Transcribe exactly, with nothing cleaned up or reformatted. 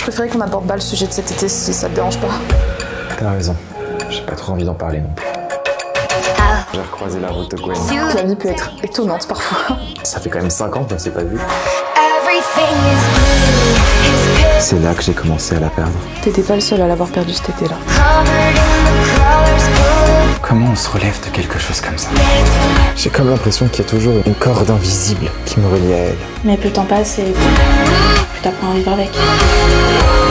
préférais qu'on n'aborde pas le sujet de cet été si ça te dérange pas. T'as raison, j'ai pas trop envie d'en parler non plus. J'ai recroisé la route de Gwen. La vie peut être étonnante parfois. Ça fait quand même cinq ans qu'on s'est pas vu. C'est là que j'ai commencé à la perdre. T'étais pas le seul à l'avoir perdu cet été-là. Comment on se relève de quelque chose comme ça? J'ai comme l'impression qu'il y a toujours une corde invisible qui me relie à elle. Mais plus le temps passe et plus t'apprends à vivre avec.